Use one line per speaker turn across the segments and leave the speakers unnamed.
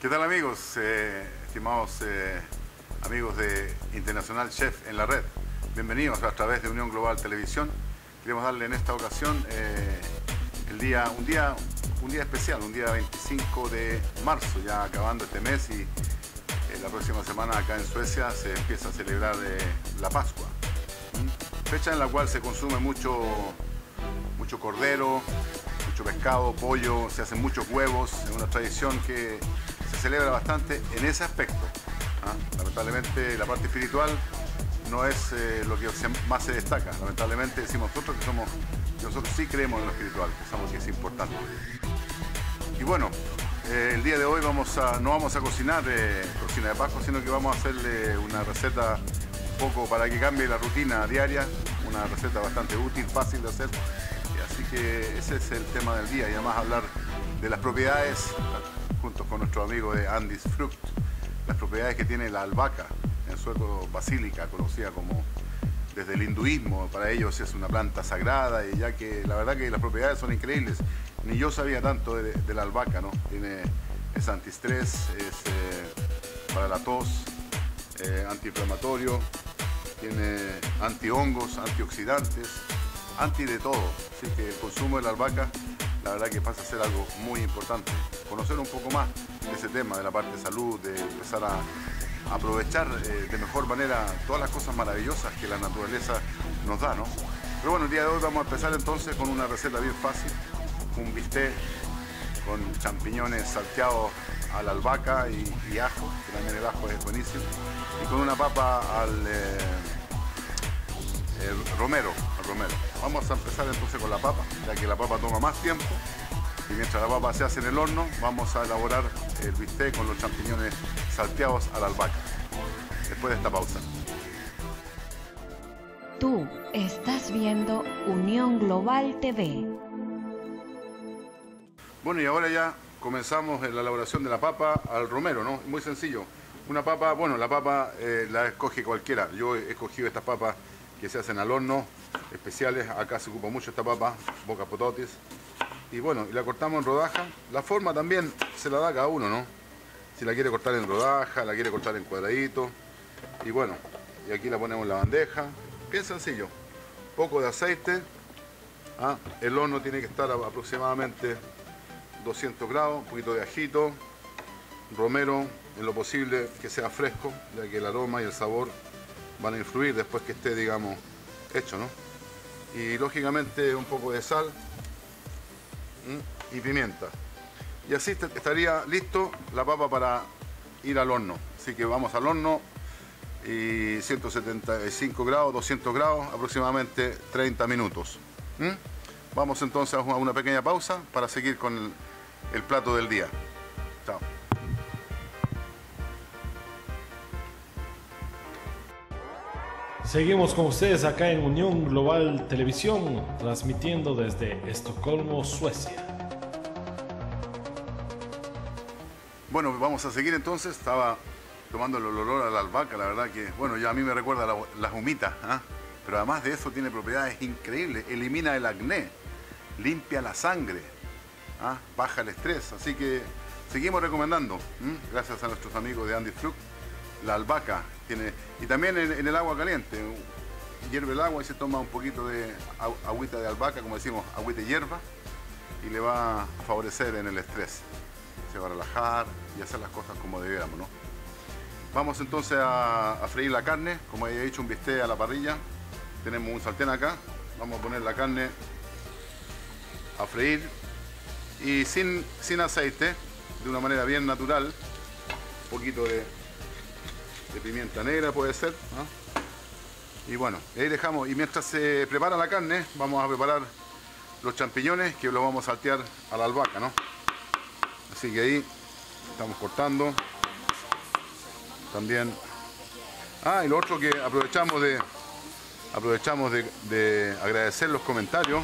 ¿Qué tal amigos? Estimados amigos de Internacional Chef en la Red. Bienvenidos a través de Unión Global Televisión. Queremos darle en esta ocasión un día especial, un día 25 de marzo, ya acabando este mes, y la próxima semana acá en Suecia se empieza a celebrar la Pascua. Fecha en la cual se consume mucho cordero, mucho pescado, pollo, se hacen muchos huevos. Es una tradición que se celebra bastante en ese aspecto. Lamentablemente la parte espiritual no es lo que más se destaca. Lamentablemente decimos nosotros que nosotros sí creemos en lo espiritual, pensamos que es importante. Y bueno, el día de hoy no vamos a cocinar cocina de Pascua, sino que vamos a hacerle una receta un poco para que cambie la rutina diaria, una receta bastante útil, fácil de hacer. Así que ese es el tema del día, y además hablar de las propiedades, junto con nuestro amigo de Andis Frukt, las propiedades que tiene la albahaca, en sueco basílica, conocida como desde el hinduismo. Para ellos es una planta sagrada, y ya que la verdad que las propiedades son increíbles. Ni yo sabía tanto de la albahaca, ¿no? Es antiestrés, es para la tos, antiinflamatorio, tiene antihongos, antioxidantes, anti de todo. Así que el consumo de la albahaca, la verdad que pasa a ser algo muy importante. Conocer un poco más de ese tema, de la parte de salud, de empezar a aprovechar de mejor manera todas las cosas maravillosas que la naturaleza nos da, ¿no? Pero bueno, el día de hoy vamos a empezar entonces con una receta bien fácil, un bistec con champiñones salteados a la albahaca y ajo, que también el ajo es buenísimo, y con una papa al romero. Vamos a empezar entonces con la papa, ya que la papa toma más tiempo, y mientras la papa se hace en el horno, vamos a elaborar el bistec con los champiñones salteados a la albahaca, después de esta pausa.
Tú estás viendo Unión Global TV.
Bueno, y ahora ya comenzamos la elaboración de la papa al romero, ¿no? Muy sencillo. Una papa, bueno, la papa la escoge cualquiera. Yo he escogido estas papas que se hacen al horno, especiales. Acá se ocupa mucho esta papa, boca pototis. Y bueno, y la cortamos en rodaja. La forma también se la da a cada uno, ¿no? Si la quiere cortar en rodaja, la quiere cortar en cuadraditos. Y bueno, y aquí la ponemos en la bandeja. Bien sencillo. Poco de aceite. El horno tiene que estar aproximadamente 200 grados, un poquito de ajito, romero, en lo posible que sea fresco, ya que el aroma y el sabor van a influir después que esté, digamos, hecho, ¿no? Y lógicamente un poco de sal y pimienta. Y así estaría listo la papa para ir al horno. Así que vamos al horno, y 175 grados, 200 grados, aproximadamente 30 minutos. Vamos entonces a una pequeña pausa para seguir con el plato del día. Chao.
Seguimos con ustedes acá en Unión Global Televisión, transmitiendo desde Estocolmo, Suecia.
Bueno, vamos a seguir entonces. Estaba tomando el olor a la albahaca, la verdad que, bueno, ya a mí me recuerda las humitas, pero además de eso tiene propiedades increíbles. Elimina el acné, limpia la sangre, baja el estrés. Así que seguimos recomendando, gracias a nuestros amigos de Andis Frukt, la albahaca tiene. Y también en el agua caliente, hierve el agua y se toma un poquito de agüita de albahaca, como decimos, agüita de hierba, y le va a favorecer en el estrés. Se va a relajar y hacer las cosas como debiéramos, ¿no? Vamos entonces a freír la carne. Como he dicho, un bistec a la parrilla. Tenemos un sartén acá. Vamos a poner la carne a freír, y sin aceite, de una manera bien natural. Un poquito de pimienta negra puede ser, y bueno, ahí dejamos. Y mientras se prepara la carne, vamos a preparar los champiñones, que los vamos a saltear a la albahaca, ¿no? Así que ahí estamos cortando también. Y lo otro que aprovechamos de agradecer los comentarios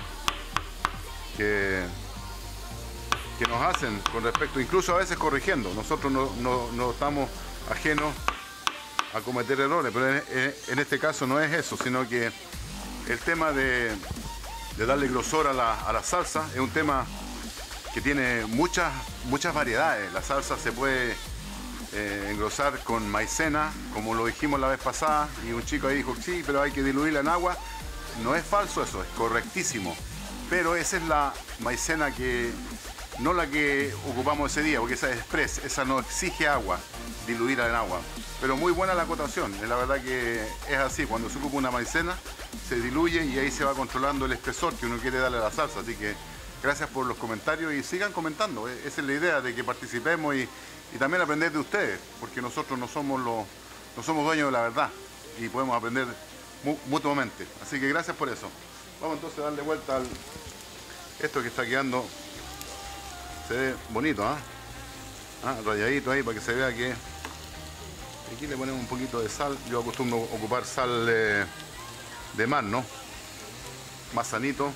que nos hacen con respecto, incluso a veces corrigiendo. Nosotros no estamos ajenos a cometer errores, pero en este caso no es eso, sino que el tema de darle grosor a la salsa es un tema que tiene muchas variedades. La salsa se puede engrosar con maicena, como lo dijimos la vez pasada, y un chico ahí dijo, sí, pero hay que diluirla en agua. No es falso eso, es correctísimo. Pero esa es la maicena que, no la que ocupamos ese día, porque esa es express, esa no exige agua, diluirla en agua. Pero muy buena la acotación, la verdad que es así, cuando se ocupa una maicena, se diluye y ahí se va controlando el espesor que uno quiere darle a la salsa. Así que gracias por los comentarios y sigan comentando. Esa es la idea, de que participemos y también aprender de ustedes, porque nosotros no somos dueños de la verdad y podemos aprender mutuamente. Así que gracias por eso. Vamos entonces a darle vuelta al esto que está quedando. Se ve bonito, rayadito ahí para que se vea que... Aquí le ponemos un poquito de sal. Yo acostumbro ocupar sal de mar, ¿no? Más sanito.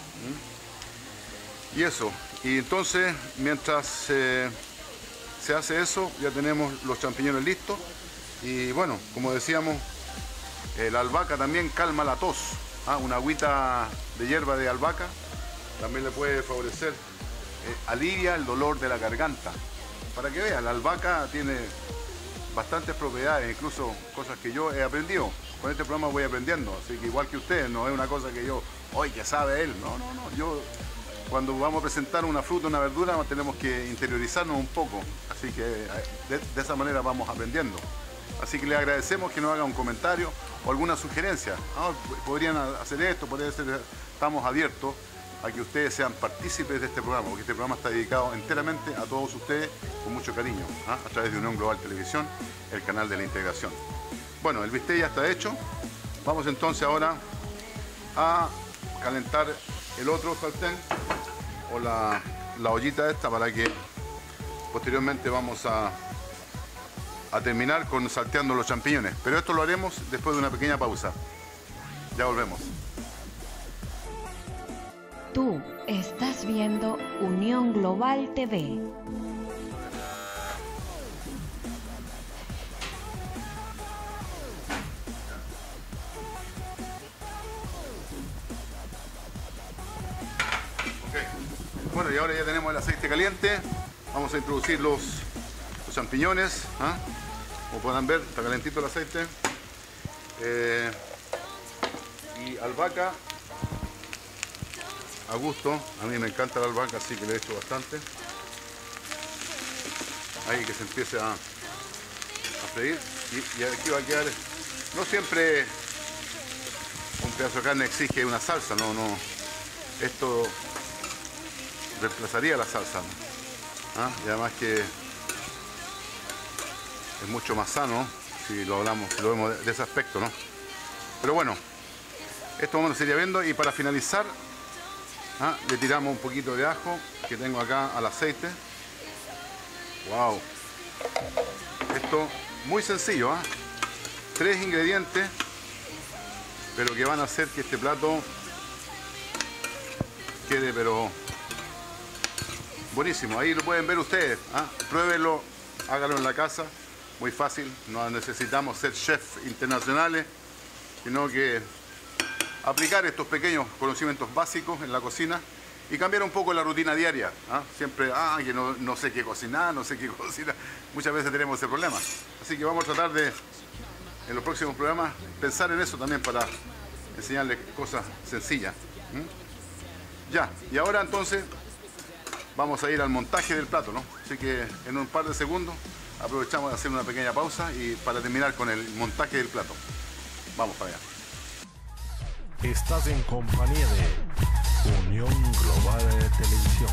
Y eso. Y entonces, mientras se hace eso, ya tenemos los champiñones listos. Y bueno, como decíamos, la albahaca también calma la tos. Una agüita de hierba de albahaca también le puede favorecer. Alivia el dolor de la garganta. Para que vean, la albahaca tiene bastantes propiedades, incluso cosas que yo he aprendido. Con este programa voy aprendiendo, así que igual que ustedes, no es una cosa que yo, hoy que sabe él, no. Yo, cuando vamos a presentar una fruta, una verdura, tenemos que interiorizarnos un poco, así que de esa manera vamos aprendiendo. Así que les agradecemos que nos hagan un comentario o alguna sugerencia. Podrían hacer esto, estamos abiertos a que ustedes sean partícipes de este programa, porque este programa está dedicado enteramente a todos ustedes con mucho cariño, a través de Unión Global Televisión, el canal de la integración. Bueno, el bistec ya está hecho. Vamos entonces ahora a calentar el otro sartén o la ollita esta, para que posteriormente vamos a terminar con salteando los champiñones. Pero esto lo haremos después de una pequeña pausa. Ya volvemos.
Tú estás viendo Unión Global TV.
Bueno, y ahora ya tenemos el aceite caliente. Vamos a introducir los champiñones. Como podrán ver, está calentito el aceite. Y albahaca a gusto. A mí me encanta la albahaca, así que le he hecho bastante. Ahí que se empiece a freír. Y aquí va a quedar... No siempre un pedazo de carne exige una salsa, no. Esto reemplazaría la salsa. Y además que es mucho más sano si lo vemos de ese aspecto, ¿no? Pero bueno, esto vamos a seguir viendo, y para finalizar le tiramos un poquito de ajo que tengo acá al aceite. Wow, esto muy sencillo, 3 ingredientes, pero que van a hacer que este plato quede pero buenísimo. Ahí lo pueden ver ustedes, pruébenlo, háganlo en la casa, muy fácil. No necesitamos ser chefs internacionales, sino que aplicar estos pequeños conocimientos básicos en la cocina y cambiar un poco la rutina diaria. Siempre, que no sé qué cocinar, muchas veces tenemos ese problema. Así que vamos a tratar de, en los próximos programas, pensar en eso también, para enseñarles cosas sencillas. Ya, y ahora entonces vamos a ir al montaje del plato, ¿no? Así que en un par de segundos aprovechamos de hacer una pequeña pausa y para terminar con el montaje del plato. Vamos para allá.
Estás en compañía de Unión Global Televisión.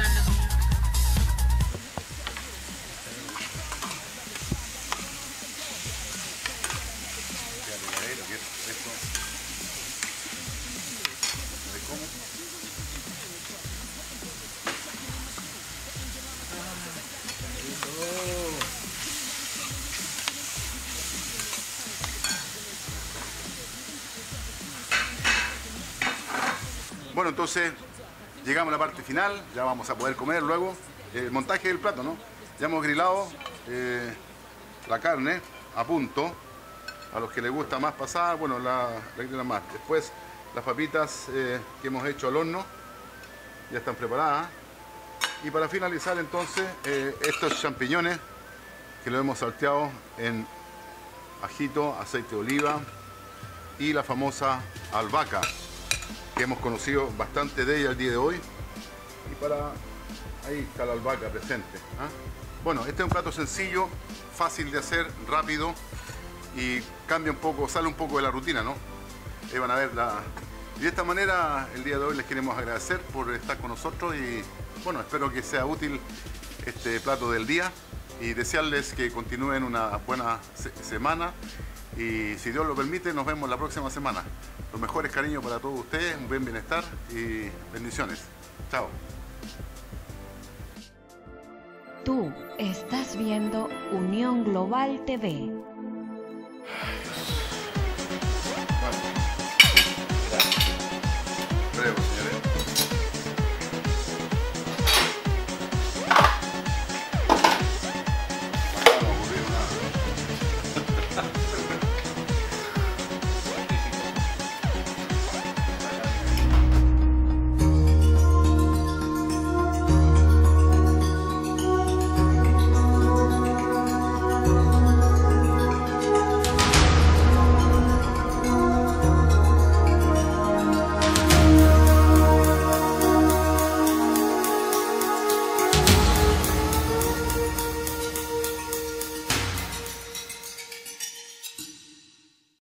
Bueno, entonces llegamos a la parte final, ya vamos a poder comer luego. El montaje del plato, ¿no? Ya hemos grilado la carne a punto. A los que les gusta más pasada, bueno, la grilan más. Después las papitas que hemos hecho al horno ya están preparadas. Y para finalizar entonces, estos champiñones que lo hemos salteado en ajito, aceite de oliva y la famosa albahaca, que hemos conocido bastante de ella el día de hoy. Y para ahí está la albahaca presente. Bueno, este es un plato sencillo, fácil de hacer, rápido y cambia un poco, sale un poco de la rutina, ¿no? Ahí van a ver Y de esta manera, el día de hoy les queremos agradecer por estar con nosotros y bueno, espero que sea útil este plato del día y desearles que continúen una buena semana y si Dios lo permite, nos vemos la próxima semana. Los mejores cariños para todos ustedes, un buen bienestar y bendiciones. Chao.
Tú estás viendo Unión Global TV.